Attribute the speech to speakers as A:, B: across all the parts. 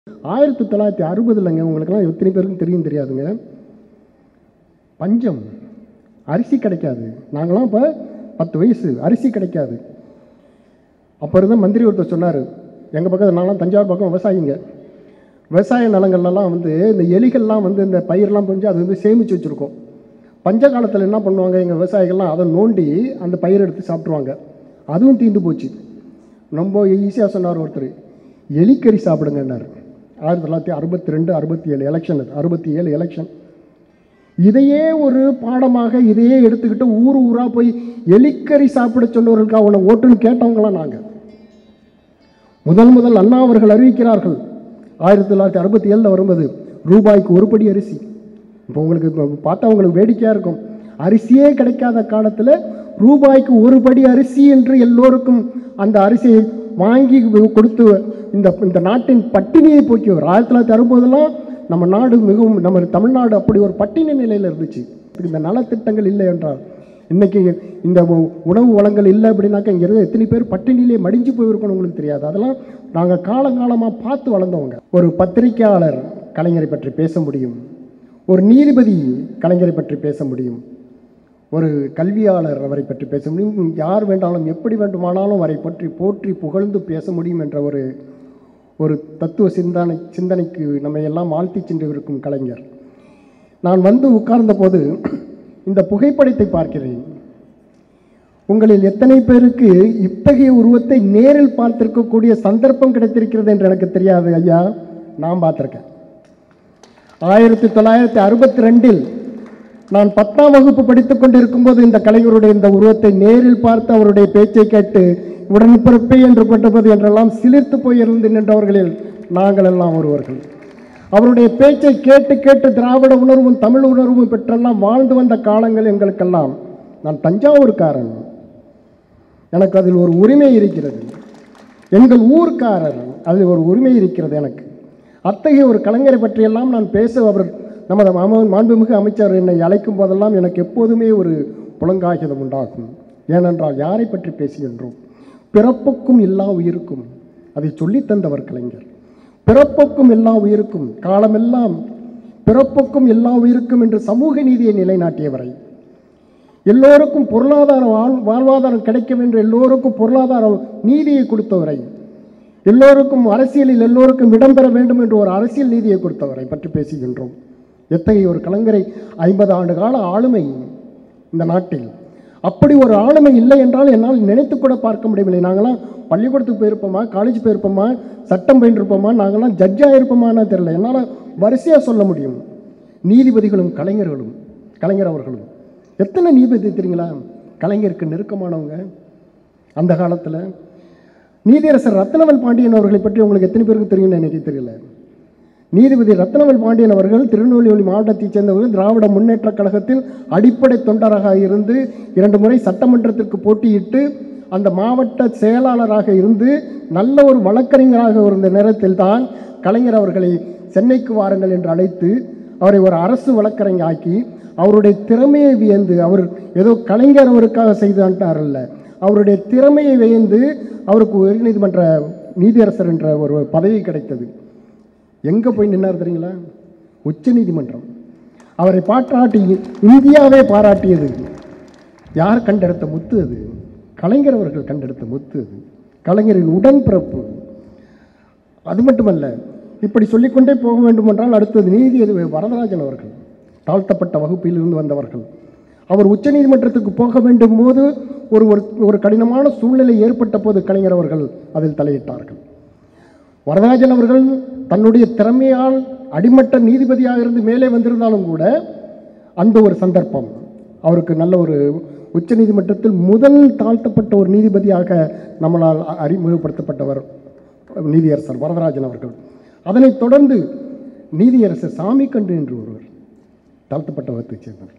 A: 1960 உங்களுக்கெல்லாம் எத்தனை பேருக்கும் தெரியும் தெரியாதுங்க. பஞ்சம், அரிசி கிடைக்காது. நாங்களாம் இப்போ 10 வயசு, அரிசி கிடைக்காது. அப்போ இருந்த மந்திரி ஒருத்தர் சொன்னார், எங்கள் பக்கத்தில் நாங்களாம் தஞ்சாவூர் பக்கம் விவசாயிங்க, விவசாய நிலங்கள்லாம் வந்து இந்த எலிகள்லாம் வந்து இந்த பயிரெலாம் புரிஞ்சு அது வந்து சேமித்து வச்சுருக்கோம். பஞ்ச காலத்தில் என்ன பண்ணுவாங்க எங்கள் விவசாயிகள்லாம், அதை நோண்டி அந்த பயிர் எடுத்து சாப்பிட்ருவாங்க. அதுவும் தீர்ந்து போச்சு. ரொம்ப ஈஸியாக சொன்னார் ஒருத்தர், எலிக்கறி சாப்பிடுங்கன்னார். 1962 67 எலெக்ஷன், அது 67 எலெக்ஷன். இதையே ஒரு பாடமாக இதையே எடுத்துக்கிட்டு ஊர் ஊராக போய் எலிக்கறி சாப்பிட சொன்னவர்களுக்கு அவனை ஓட்டுன்னு கேட்டவங்களாம் நாங்கள். முதல் அண்ணா அவர்கள் அறிவிக்கிறார்கள் 1967 வரும்போது ரூபாய்க்கு ஒரு படி அரிசி. இப்போ உங்களுக்கு பார்த்தா உங்களுக்கு வேடிக்கையாக இருக்கும். அரிசியே கிடைக்காத காலத்தில் ரூபாய்க்கு ஒரு படி அரிசி என்று எல்லோருக்கும் அந்த அரிசியை வாங்கி கொடுத்து இந்த நாட்டின் பட்டினியை போக்கியவர். 1960 நம்ம நாடு மிகவும், நம்ம தமிழ்நாடு அப்படி ஒரு பட்டினி நிலையில் இருந்துச்சு. இந்த நலத்திட்டங்கள் இல்லை என்றால் இன்றைக்கி இந்த உணவு வளங்கள் இல்லை அப்படின்னாக்கா இங்கே இருக்க எத்தனை பேர் பட்டினியிலே மடிஞ்சு போயிருக்கணும் உங்களுக்கு தெரியாது. அதெல்லாம் நாங்கள் காலங்காலமாக பார்த்து வளர்ந்தவங்க. ஒரு பத்திரிகையாளர் கலைஞரை பற்றி பேச முடியும், ஒரு நீதிபதி கலைஞரை பற்றி பேச முடியும், ஒரு கல்வியாளர் அவரை பற்றி பேச முடியும், யார் வேண்டாலும் எப்படி வேண்டுமானாலும் அவரை பற்றி போற்றி புகழ்ந்து பேச முடியும் என்ற ஒரு தத்துவ சிந்தனைக்கு நம்ம எல்லாம் ஆழ்த்தி சென்று இருக்கும் கலைஞர். நான் வந்து உட்கார்ந்த போது இந்த புகைப்படத்தை பார்க்கிறேன். உங்களில் எத்தனை பேருக்கு இத்தகைய உருவத்தை நேரில் பார்த்திருக்கக்கூடிய சந்தர்ப்பம் கிடைத்திருக்கிறது என்று எனக்கு தெரியாது ஐயா. நான் பார்த்துருக்கேன். 1962 நான் 10ஆம் வகுப்பு படித்துக் கொண்டிருக்கும் போது இந்த கலைஞருடைய இந்த உருவத்தை நேரில் பார்த்து அவருடைய பேச்சை கேட்டு உடன்பிறப்பே என்று கொண்டபோது என்றெல்லாம் சிலிர்த்து போயிருந்து நின்றவர்களில் நாங்கள் எல்லாம் ஒருவர்கள். அவருடைய பேச்சை கேட்டு கேட்டு திராவிட உணர்வும் தமிழ் உணர்வும் பெற்றெல்லாம் வாழ்ந்து வந்த காலங்கள் எங்களுக்கெல்லாம். நான் தஞ்சாவூர்காரன், எனக்கு அதில் ஒரு உரிமை இருக்கிறது. எங்கள் ஊர்க்காரர், அதில் ஒரு உரிமை இருக்கிறது எனக்கு. அத்தகைய ஒரு கலைஞரை பற்றியெல்லாம் நான் பேச அவர் நமது மாண்புமிகு அமைச்சர் என்னை அழைக்கும் போதெல்லாம் எனக்கு எப்போதுமே ஒரு புலங்காகிதம் உண்டாகும். ஏனென்றால் யாரை பற்றி பேசுகின்றோம்? பிறப்புக்கும் எல்லா உயிருக்கும், அதை சொல்லித்தந்தவர் கலைஞர். பிறப்புக்கும் எல்லா உயிருக்கும், காலமெல்லாம் பிறப்புக்கும் எல்லா உயிருக்கும் என்று சமூக நீதியை நிலைநாட்டியவரை, எல்லோருக்கும் பொருளாதார வாழ்வாதாரம் கிடைக்கும் என்று எல்லோருக்கும் பொருளாதார நீதியை கொடுத்தவரை, எல்லோருக்கும் அரசியலில் எல்லோருக்கும் இடம்பெற வேண்டும் என்று ஒரு அரசியல் நீதியை கொடுத்தவரை பற்றி பேசுகின்றோம். எத்தகைய ஒரு கலைஞரை, 50 ஆண்டு கால ஆளுமை இந்த நாட்டில். அப்படி ஒரு ஆளுமை இல்லை என்றால் என்னால் நினைத்து கூட பார்க்க முடியவில்லை. நாங்களாம் பள்ளிக்கூடத்துக்கு போயிருப்போமா, காலேஜ் போயிருப்போமா, சட்டம் பயின்றிருப்போமா, நாங்களாம் ஜட்ஜாக இருப்போமான்னு தெரியல. என்னால் வரிசையாக சொல்ல முடியும். நீதிபதிகளும் கலைஞர் அவர்களும் எத்தனை நீதிபதி தெரியுங்களா? கலைஞருக்கு நெருக்கமானவங்க. அந்த காலத்தில் நீதியரசர் ரத்னவேல் பாண்டியன் அவர்களை பற்றி உங்களுக்கு எத்தனை பேருக்கு தெரியும்னு எனக்கு தெரியல. நீதிபதி ரத்னவேல் பாண்டியன் அவர்கள் திருநெல்வேலி மாவட்டத்தைச் சேர்ந்தவர்கள். திராவிட முன்னேற்றக் கழகத்தில் அடிப்படை தொண்டராக இருந்து 2 முறை சட்டமன்றத்திற்கு போட்டியிட்டு அந்த மாவட்ட செயலாளராக இருந்து நல்ல ஒரு வழக்கறிஞராக இருந்த நேரத்தில் தான் கலைஞர் அவர்களை சென்னைக்கு வாருங்கள் என்று அழைத்து அவரை ஒரு அரசு வழக்கறிஞர் ஆக்கி அவருடைய திறமையை வியந்து, அவர் ஏதோ கலைஞர் அவருக்காக செய்தான்ட்டாரல்ல, அவருடைய திறமையை வியந்து அவருக்கு உயர்நீதிமன்ற நீதியரசர் என்ற ஒரு பதவி கிடைத்தது. எங்கே போய் நின்னார் தெரியுங்களா? உச்ச நீதிமன்றம். அவரை பாராட்டி இந்தியாவே பாராட்டியது. யார் கண்டெடுத்த முத்து அது? கலைஞர் அவர்கள் கண்டெடுத்த முத்து அது. கலைஞரின் உடன்பிறப்பு. அது மட்டுமல்ல, இப்படி சொல்லிக்கொண்டே போக வேண்டுமென்றால் அடுத்தது நீதிபதி வரதராஜன் அவர்கள், தாழ்த்தப்பட்ட வகுப்பில் இருந்து வந்தவர்கள். அவர் உச்ச நீதிமன்றத்துக்கு போக வேண்டும் போது ஒரு கடினமான சூழ்நிலை ஏற்பட்ட போது கலைஞர் அவர்கள் அதில் தலையிட்டார்கள். வரதராஜன் அவர்கள் தன்னுடைய திறமையால் அடிமட்ட நீதிபதியாக இருந்து மேலே வந்திருந்தாலும் கூட அந்த ஒரு சந்தர்ப்பம் அவருக்கு நல்ல ஒரு உச்ச நீதிமன்றத்தில் முதல் தாழ்த்தப்பட்ட ஒரு நீதிபதியாக நம்மளால் அறிமுகப்படுத்தப்பட்டவர் நீதியரசர் வரதராஜன் அவர்கள். அதனைத் தொடர்ந்து நீதியரசர் சாமிக்கண்டு என்று ஒருவர் தாழ்த்தப்பட்ட வகுப்பைச் சேர்ந்தவர்.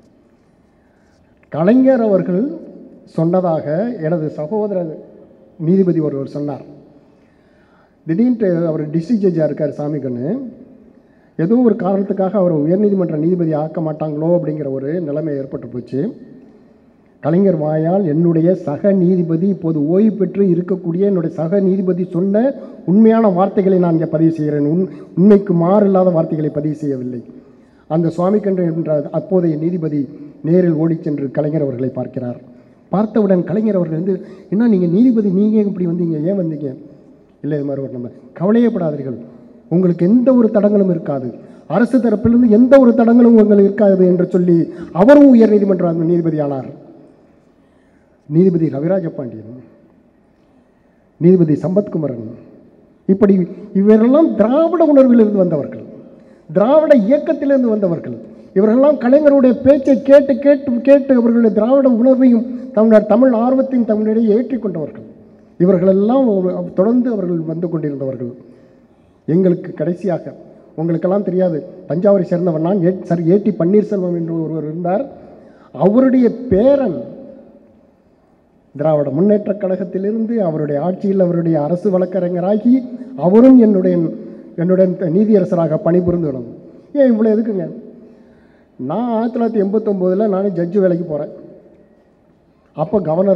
A: கலைஞர் அவர்கள் சொன்னதாக எனது சகோதரர் நீதிபதி ஒருவர் சொன்னார். திடீர்னு அவர் டிஸ்ட்ரிக்ட் ஜட்ஜாக இருக்கார் சாமிக்கண்ணு, ஏதோ ஒரு காரணத்துக்காக அவர் உயர்நீதிமன்ற நீதிபதி ஆக்க மாட்டாங்களோ அப்படிங்கிற ஒரு நிலைமை ஏற்பட்டு போச்சு. கலைஞர் வாயால் என்னுடைய சக நீதிபதி, இப்போது ஓய்வு பெற்று இருக்கக்கூடிய என்னுடைய சக நீதிபதி சொன்ன உண்மையான வார்த்தைகளை நான் இங்கே பதிவு செய்கிறேன். உண்மைக்கு மாறில்லாத வார்த்தைகளை பதிவு செய்யவில்லை. அந்த சுவாமிக்கன்று என்ற அப்போதைய நீதிபதி நேரில் ஓடிச் சென்று கலைஞர் அவர்களை பார்க்கிறார். பார்த்தவுடன் கலைஞர் அவர்கள் வந்து, என்ன நீங்கள் நீதிபதி, நீங்கள் இப்படி வந்தீங்க, ஏன் வந்தீங்க? இல்லை, இது மாதிரி ஒரு நம்ம கவலையப்படாதீர்கள், உங்களுக்கு எந்த ஒரு தடங்களும் இருக்காது, அரசு தரப்பிலிருந்து எந்த ஒரு தடங்களும் உங்களுக்கு இருக்காது என்று சொல்லி அவரும் உயர் நீதிமன்ற நீதிபதி ஆனார். நீதிபதி ரவிராஜ பாண்டியன், நீதிபதி சம்பத்குமரன், இப்படி இவரெல்லாம் திராவிட உணர்விலிருந்து வந்தவர்கள், திராவிட இயக்கத்திலிருந்து வந்தவர்கள். இவர்களெல்லாம் கலைஞருடைய பேச்சை கேட்டு கேட்டு கேட்டு அவர்களுடைய திராவிட உணர்வையும் தமிழ் ஆர்வத்தையும் தமிழிடையே ஏற்றிக்கொண்டவர்கள். இவர்களெல்லாம் தொடர்ந்து அவர்கள் வந்து கொண்டிருந்தவர்கள். எங்களுக்கு கடைசியாக, உங்களுக்கெல்லாம் தெரியாது, தஞ்சாவூரை சேர்ந்தவர் நான், ஏடி பன்னீர்செல்வம் என்று ஒருவர் இருந்தார். அவருடைய பேரன் திராவிட முன்னேற்ற கழகத்திலிருந்து அவருடைய ஆட்சியில் அவருடைய அரசு வழக்கறிஞராகி அவரும் என்னுடன் நீதியரசராக பணிபுரிந்து வரும். ஏன் இவ்வளோ எதுக்குங்க? நான் 1989 நானும் ஜட்ஜு வேலைக்கு போகிறேன். அப்போ கவர்னர்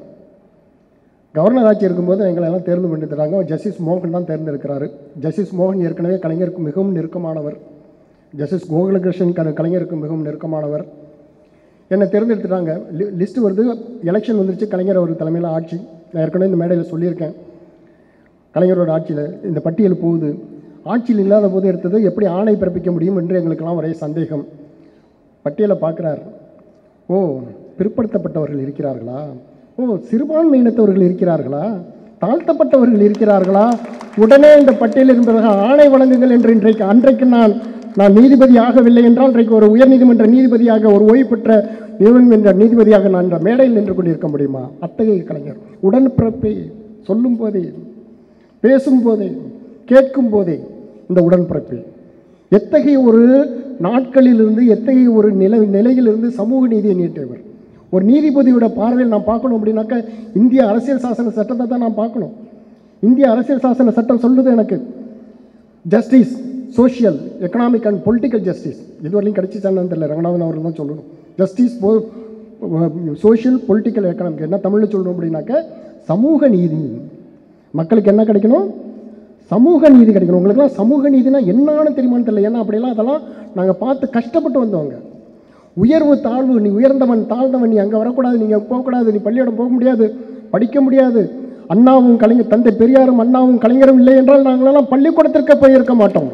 A: ஆட்சி இருக்கும்போது எங்களெல்லாம் தேர்ந்து பண்ணிட்டுறாங்க. ஜஸ்டிஸ் மோகன் தான் தேர்ந்தெடுக்கிறாரு. ஜஸ்டிஸ் மோகன் ஏற்கனவே கலைஞருக்கு மிகவும் நெருக்கமானவர். ஜஸ்டிஸ் கோகுலகிருஷ்ணன் கலைஞருக்கு மிகவும் நெருக்கமானவர். என்னை தேர்ந்தெடுத்துட்டாங்க. லிஸ்ட்டு வருது, எலெக்ஷன் வந்துருச்சு. கலைஞர் அவர் தலைமையில் ஆட்சி. நான் ஏற்கனவே இந்த மேடையில் சொல்லியிருக்கேன், கலைஞரோட ஆட்சியில் இந்த பட்டியல் போகுது. ஆட்சியில் இல்லாத போது எடுத்தது எப்படி ஆணை பிறப்பிக்க முடியும் என்று எங்களுக்கெல்லாம் ஒரே சந்தேகம். பட்டியலை பார்க்குறார். ஓ, பிற்படுத்தப்பட்டவர்கள் இருக்கிறார்களா? ஓ, சிறுபான்மையினத்தவர்கள் இருக்கிறார்களா? தாழ்த்தப்பட்டவர்கள் இருக்கிறார்களா? உடனே இந்த பட்டியல் என்பதாக ஆணை வழங்குங்கள் என்று அன்றைக்கு நான் நீதிபதி ஆகவில்லை என்றால் இன்றைக்கு ஒரு உயர்நீதிமன்ற நீதிபதியாக, ஒரு ஓய்வு பெற்ற நீதிமன்ற நீதிபதியாக நான் இந்த மேடையில் நின்று கொண்டிருக்க முடியுமா? அத்தகைய கலைஞர் உடன்பிறப்பே, சொல்லும் போதே, பேசும்போதே, கேட்கும் போதே இந்த உடன்பிறப்பே. எத்தகைய ஒரு நாட்களிலிருந்து, எத்தகைய ஒரு நிலையிலிருந்து சமூக நீதியை நீட்டியவர். ஒரு நீதிபதியோட பார்வையில் நான் பார்க்கணும் அப்படின்னாக்கா இந்திய அரசியல் சாசன சட்டத்தை தான் நான் பார்க்கணும். இந்திய அரசியல் சாசன சட்டம் சொல்லுது எனக்கு justice, social, economic and political justice. இதுவரையும் கிடைச்சிச்சான்னு தெரியல, ரங்கநாதன் அவர்கள் தான் சொல்லணும். Justice, social, political, economic. என்ன தமிழில் சொல்லணும் அப்படின்னாக்க சமூக நீதி. மக்களுக்கு என்ன கிடைக்கணும்? சமூக நீதி கிடைக்கணும். உங்களுக்குலாம் சமூக நீதினா என்னன்னு தெரியுமான்னு தெரியல. ஏன்னா அப்படியெல்லாம் அதெல்லாம் நாங்கள் பார்த்து கஷ்டப்பட்டு வந்தவங்க. உயர்வு தாழ்வு, நீ உயர்ந்தவன் தாழ்ந்தவன், நீ அங்கே வரக்கூடாது, நீங்கள் போகக்கூடாது, நீ பள்ளியோடம் போக முடியாது, படிக்க முடியாது. அண்ணாவும் கலைஞர், தந்தை பெரியாரும் அண்ணாவும் கலைஞரும் இல்லை என்றால் நாங்களெல்லாம் பள்ளிக்கூடத்திற்கு போயிருக்க மாட்டோம்.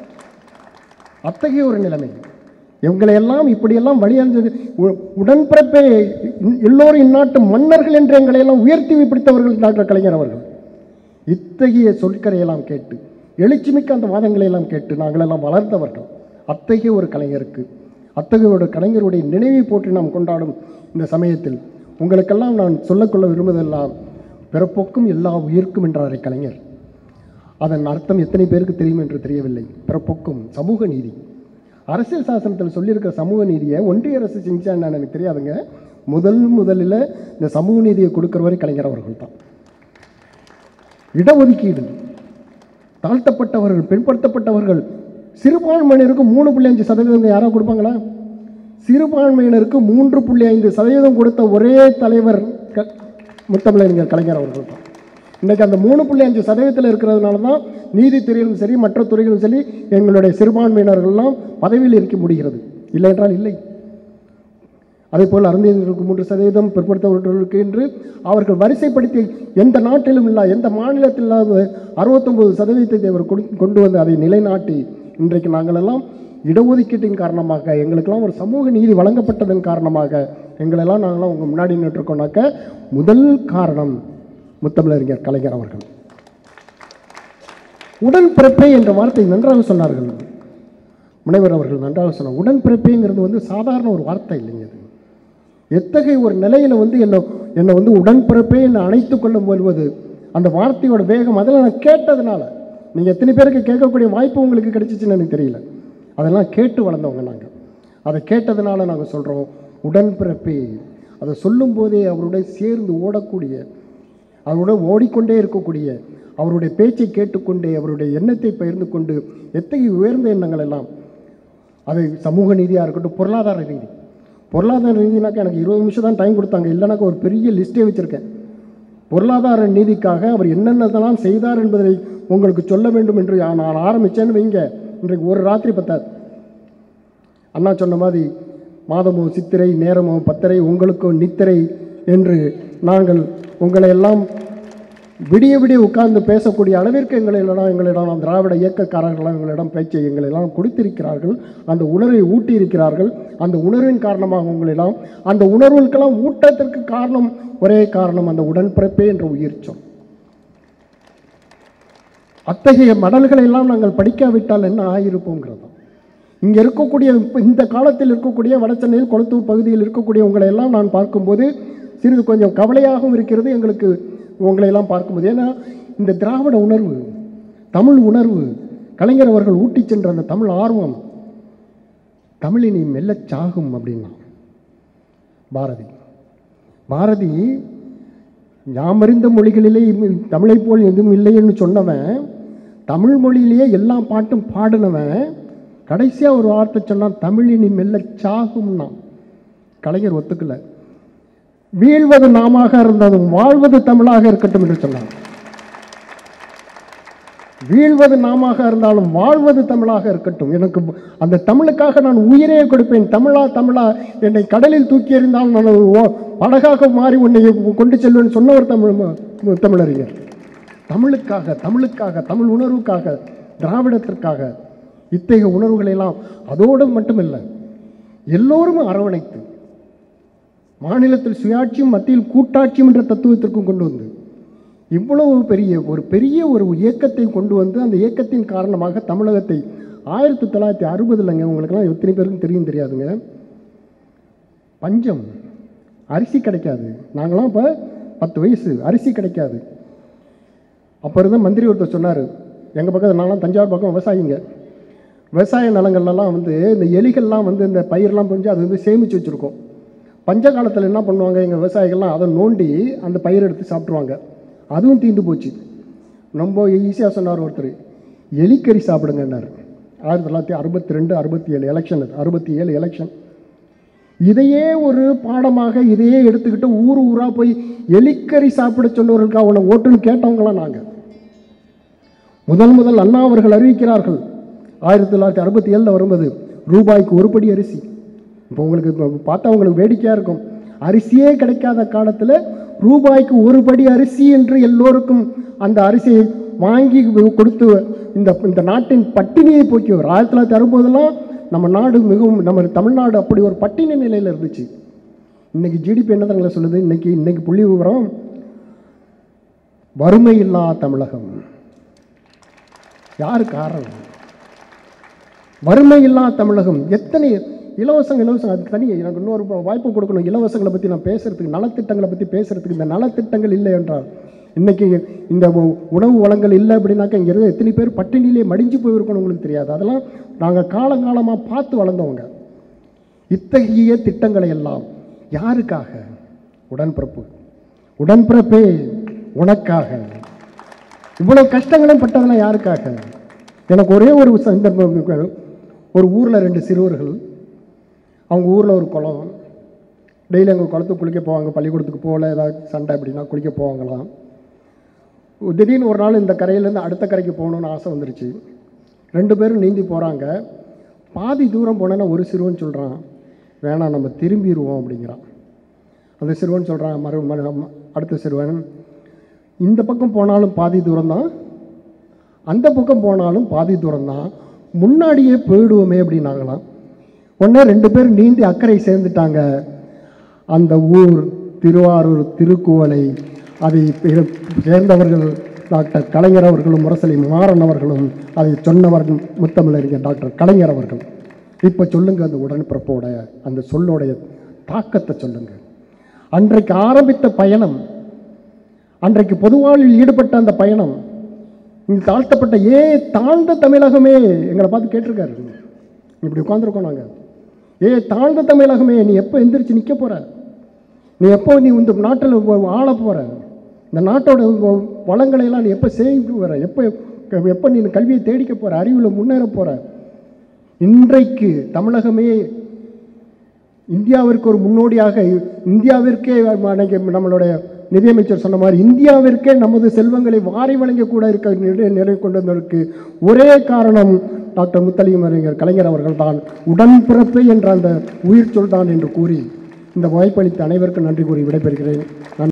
A: அத்தகைய ஒரு நிலைமை. எங்களையெல்லாம் இப்படியெல்லாம் வழியறிஞ்சது உடன்பிறப்பே. எல்லோரும் இந்நாட்டு மன்னர்கள் என்று எங்களையெல்லாம் உயர்த்தி பிடித்தவர்கள் டாக்டர் கலைஞர் அவர்கள். இத்தகைய சொற்கரையெல்லாம் கேட்டு, எழுச்சிமிக்க அந்த வாதங்களை எல்லாம் கேட்டு நாங்களெல்லாம் வளர்ந்தவர்கள். அத்தகைய ஒரு கலைஞருக்கு, அத்தகைய ஒரு கலைஞருடைய நினைவை போற்றி நாம் கொண்டாடும் இந்த சமயத்தில் உங்களுக்கெல்லாம் நான் சொல்லக்கொள்ள விரும்புவதெல்லாம், பிறப்போக்கும் எல்லா உயிர்க்கும் என்றாரே கலைஞர். அதன் அர்த்தம் எத்தனை பேருக்கு தெரியும் என்று தெரியவில்லை. பிறப்போக்கும் சமூக நீதி. அரசியல் சாசனத்தில் சொல்லியிருக்கிற சமூக நீதியை ஒன்றிய அரசு செஞ்சான்னு எனக்கு தெரியாதுங்க. முதலில் இந்த சமூக நீதியை கொடுக்குறவரை கலைஞர் அவர்கள் தான். இடஒதுக்கீடு, தாழ்த்தப்பட்டவர்கள், பிற்படுத்தப்பட்டவர்கள், சிறுபான்மையினருக்கு 3.5% யாராவது கொடுப்பாங்களா? சிறுபான்மையினருக்கு 3.5% கொடுத்த ஒரே தலைவர் முத்தமிழறிஞர் கலைஞர் அவர்கள் தான். இன்றைக்கி அந்த 3.5% இருக்கிறதுனால தான் நீதித்துறையிலும் சரி, மற்ற துறைகளும் சரி, எங்களுடைய சிறுபான்மையினர்கள்லாம் பதவியில் இருக்க முடிகிறது. இல்லை என்றால் இல்லை. அதே போல் அருந்தியர்களுக்கு 3%, பிற்படுத்தப்பட்டவர்களுக்கு என்று அவர்கள் வரிசைப்படுத்தி எந்த நாட்டிலும் இல்லை, எந்த மாநிலத்தில் இல்லாத 69% அவர் கொண்டு வந்து அதை நிலைநாட்டி இன்றைக்கு நாங்களெல்லாம் இடஒதுக்கீட்டின் காரணமாக, எங்களுக்கெல்லாம் ஒரு சமூக நீதி வழங்கப்பட்டதன் காரணமாக எங்களெல்லாம் நாங்களாம் உங்கள் முன்னாடி நின்றுருக்கோம்னாக்க முதல் காரணம் முத்தமிழறிஞர் கலைஞர் அவர்கள். உடன்பிறப்பே என்ற வார்த்தை நன்றாக சொன்னார்கள் முனைவர் அவர்கள், நன்றாக சொன்னார். உடன்பிறப்பேங்கிறது சாதாரண ஒரு வார்த்தை இல்லைங்க. அது எத்தகைய ஒரு நிலையில் என்னை உடன்பிறப்பே என்னை அணைத்து கொள்ளும் போது அந்த வார்த்தையோட வேகம், அதெல்லாம் நான் கேட்டதுனால, நீங்கள் எத்தனை பேருக்கு கேட்கக்கூடிய வாய்ப்பு உங்களுக்கு கிடைச்சிச்சுன்னு எனக்கு தெரியல. அதெல்லாம் கேட்டு வளர்ந்தவங்க நாங்கள். அதை கேட்டதுனால நாங்கள் சொல்கிறோம் உடன்பிறப்பே. அதை சொல்லும் போதே அவருடைய சேர்ந்து ஓடக்கூடிய, அவருடன் ஓடிக்கொண்டே இருக்கக்கூடிய, அவருடைய பேச்சை கேட்டுக்கொண்டே அவருடைய எண்ணத்தை பகிர்ந்து கொண்டு எத்தகைய உயர்ந்த எண்ணங்கள் எல்லாம், அதை சமூக நீதியாக இருக்கட்டும், பொருளாதார நீதி. பொருளாதார நீதினாக்கா எனக்கு 20 நிமிஷம் தான் டைம் கொடுத்தாங்க, இல்லைனாக்கா ஒரு பெரிய லிஸ்ட்டே வச்சுருக்கேன். பொருளாதார நீதிக்காக அவர் என்னென்னதெல்லாம் செய்தார் என்பதை உங்களுக்கு சொல்ல வேண்டும் என்று நான் ஆரம்பித்தேன்னு வைங்க, இன்றைக்கு ஒரு ராத்திரி பத்தாது. அண்ணா சொன்ன மாதிரி மாதமோ சித்திரை, நேரமோ பத்தரை, உங்களுக்கோ நித்திரை என்று நாங்கள் உங்களை எல்லாம் விடிய விடிய உட்கார்ந்து பேசக்கூடிய அளவிற்கு எங்களிடம் திராவிட இயக்கக்காரர்களாக எங்களிடம் பேச்சை எங்களெல்லாம் கொடுத்திருக்கிறார்கள். அந்த உணர்வை ஊட்டியிருக்கிறார்கள். அந்த உணர்வின் காரணமாக உங்களெல்லாம் அந்த உணர்வுகளுக்கெல்லாம் ஊட்டத்திற்கு காரணம் ஒரே காரணம், அந்த உடன்பிறப்பே என்ற உயிர்ச்சம். அத்தகைய மடல்களை எல்லாம் நாங்கள் படிக்காவிட்டால் என்ன ஆகியிருப்போங்கிறதும். இங்கே இருக்கக்கூடிய இந்த காலத்தில் இருக்கக்கூடிய வடசென்னையில் கொளத்தூர் பகுதியில் இருக்கக்கூடிய உங்களை எல்லாம் நான் பார்க்கும்போது சிறிது கொஞ்சம் கவலையாகவும் இருக்கிறது எங்களுக்கு உங்களையெல்லாம் பார்க்கும்போது. ஏன்னா இந்த திராவிட உணர்வு, தமிழ் உணர்வு, கலைஞர் அவர்கள் ஊட்டி சென்ற அந்த தமிழ் ஆர்வம், தமிழினி மெல்லச் சாகும் அப்படின்னா பாரதி யாமறிந்த மொழிகளிலே தமிழை போல் எதுவும் இல்லைன்னு சொன்னவன், தமிழ் மொழியிலேயே எல்லா பாட்டும் பாடினவன், கடைசியாக ஒரு வார்த்தை சொன்னான், தமிழினி மெல்லச் சாகும்னா. கலைஞர் ஒத்துக்கலை. வீழ்வது நாமாக இருந்தாலும் வாழ்வது தமிழாக இருக்கட்டும் என்று சொன்னார். வீழ்வது நாமாக இருந்தாலும் வாழ்வது தமிழாக இருக்கட்டும், எனக்கு அந்த தமிழுக்காக நான் உயிரே கொடுப்பேன், தமிழா என்னை கடலில் தூக்கி எறிந்தால் நான் படகாக மாறி உன்னை கொண்டு செல்வேன் சொன்னவர் தமிழறிஞர். தமிழுக்காக தமிழ் உணர்வுக்காக, திராவிடத்திற்காக இத்தகைய உணர்வுகளெல்லாம் அதோடு மட்டுமில்லை, எல்லோரும் அரவணைத்து மாநிலத்தில் சுயாட்சியும் மத்தியில் கூட்டாட்சியும் என்ற தத்துவத்திற்கும் கொண்டு வந்து இவ்வளவு பெரிய ஒரு இயக்கத்தை கொண்டு வந்து அந்த இயக்கத்தின் காரணமாக தமிழகத்தை 1960 உங்களுக்கெல்லாம் எத்தனை பேருக்கும் தெரியும் தெரியாதுங்க, பஞ்சம், அரிசி கிடைக்காது. நாங்களாம் இப்போ 10 வயசு, அரிசி கிடைக்காது. அப்போ இருந்தால் மந்திரி ஒருத்தர் சொன்னார், எங்கள் பக்கத்தில் நான்லாம் தஞ்சாவூர் பக்கம் விவசாயிங்க, விவசாய நிலங்கள்லாம் இந்த எலிகள்லாம் இந்த பயிரெலாம் கொஞ்சம் அது சேமித்து வச்சுருக்கோம். பஞ்ச காலத்தில் என்ன பண்ணுவாங்க எங்கள் விவசாயிகள்லாம், அதை நோண்டி அந்த பயிர் எடுத்து சாப்பிட்ருவாங்க. அதுவும் தீர்ந்து போச்சு. ரொம்ப ஈஸியாக சொன்னார் ஒருத்தர், எலிக்கறி சாப்பிடுங்கன்னார். 1962 67 எலெக்ஷன், 67 எலெக்ஷன். இதையே ஒரு பாடமாக இதையே எடுத்துக்கிட்டு ஊராக போய் எலிக்கறி சாப்பிட சொன்னவர்களுக்கு அவனை ஓட்டுன்னு கேட்டவங்களாம் நாங்கள். முதல் அண்ணா அவர்கள் அறிவிக்கிறார்கள் 1967 வரும்போது, ரூபாய்க்கு ஒரு படி அரிசி. இப்போ உங்களுக்கு பார்த்தா உங்களுக்கு வேடிக்கையாக இருக்கும், அரிசியே கிடைக்காத காலத்தில் ரூபாய்க்கு ஒரு படி அரிசி என்று எல்லோருக்கும் அந்த அரிசியை வாங்கி கொடுத்து இந்த நாட்டின் பட்டினியை போக்கியவர். 1960 நம்ம நாடு மிகவும், நம்ம தமிழ்நாடு அப்படி ஒரு பட்டினி நிலையில் இருந்துச்சு. இன்றைக்கி ஜிடிபி என்னதாங்கள சொல்லுது, இன்னைக்கு புள்ளி விவரம், வறுமை இல்லா தமிழகம். யாரு காரணம்? வறுமை இல்லா தமிழகம். எத்தனை இலவசம், அதுக்கு தனி எனக்கு இன்னொரு வாய்ப்பு கொடுக்கணும். இலவசங்களை பற்றி நான் பேசுகிறதுக்கு, நலத்திட்டங்களை பற்றி பேசுகிறதுக்கு. இந்த நலத்திட்டங்கள் இல்லை என்றால், இன்றைக்கி இந்த உணவு வளங்கள் இல்லை அப்படின்னாக்கா இங்கே இருக்க எத்தனை பேர் பட்டினிலே மடிஞ்சு போயிருக்கணும் உங்களுக்கு தெரியாது. அதெல்லாம் நாங்கள் காலங்காலமாக பார்த்து வளர்ந்தவங்க. இத்தகைய திட்டங்களை எல்லாம் யாருக்காக? உடன்பிறப்பே உனக்காக. இவ்வளவு கஷ்டங்களும் பட்டதெல்லாம் யாருக்காக? எனக்கு ஒரே ஒரு சந்தர்ப்பம், ஒரு ஊரில் 2 சிறுவர்கள், அவங்க ஊரில் ஒரு குளம், டெய்லி அங்கே குளத்துக்கு குளிக்க போவாங்க. பள்ளிக்கூடத்துக்கு போகல, ஏதாவது சண்டை அப்படின்னா குளிக்க போவாங்களாம். திடீர்னு ஒரு நாள் இந்த கரையிலேருந்து அடுத்த கரைக்கு போகணுன்னு ஆசை வந்துருச்சு. 2 பேரும் நீந்தி போகிறாங்க. பாதி தூரம் போனேன்னா ஒரு சிறுவன் சொல்கிறான், வேணாம் நம்ம திரும்பிடுவோம் அப்படிங்கிறான். அந்த சிறுவன் சொல்கிறான், அடுத்த சிறுவன், இந்த பக்கம் போனாலும் பாதி தூரம்தான், அந்த பக்கம் போனாலும் பாதி தூரம்தான், முன்னாடியே போயிடுவோமே அப்படின்னாங்களாம். உடனே 2 பேர் நீந்தி அக்கறை சேர்ந்துட்டாங்க. அந்த ஊர் திருவாரூர் திருக்குவளை. அதை சேர்ந்தவர்கள் டாக்டர் கலைஞர் அவர்களும் முரசொலி மாறன் அவர்களும், அதை சொன்னவர்கள் முத்தமிழறிஞர் டாக்டர் கலைஞர் அவர்கள். இப்போ சொல்லுங்கள், அந்த உடன்பிறப்போட அந்த சொல்லோடைய தாக்கத்தை சொல்லுங்கள். அன்றைக்கு ஆரம்பித்த பயணம், அன்றைக்கு பொதுவாழ்வில் ஈடுபட்ட அந்த பயணம், இங்கே தாழ்த்தப்பட்ட தாழ்ந்த தமிழகமே எங்களை பார்த்து கேட்டிருக்காரு. இப்படி உட்காந்துருக்கோம் நாங்கள், தாழ்ந்த தமிழகமே நீ எப்போ எந்திரிச்சு நிற்க போகிற? நீ எப்போ இந்த நாட்டில் ஆள போகிற? இந்த நாட்டோட வளங்களையெல்லாம் நீ எப்போ சேமித்து வர? எப்போ நீ கல்வியை தேடிக்க போகிற? அறிவில் முன்னேற போகிற? இன்றைக்கு தமிழகமே இந்தியாவிற்கு ஒரு முன்னோடியாக, இந்தியாவிற்கே நம்மளுடைய நிதியமைச்சர் சொன்ன மாதிரி இந்தியாவிற்கே நமது செல்வங்களை வாரி வழங்கக்கூட இருக்க நிலை கொண்டு வந்ததற்கு ஒரே காரணம் டாக்டர் முத்தலிகம் அறிஞர் கலைஞர் அவர்கள் தான். உடன்பிறப்பு என்ற அந்த உயிர் சொல் தான் என்று கூறி இந்த வாய்ப்பளித்த அனைவருக்கும் நன்றி கூறி விடைபெறுகிறேன்.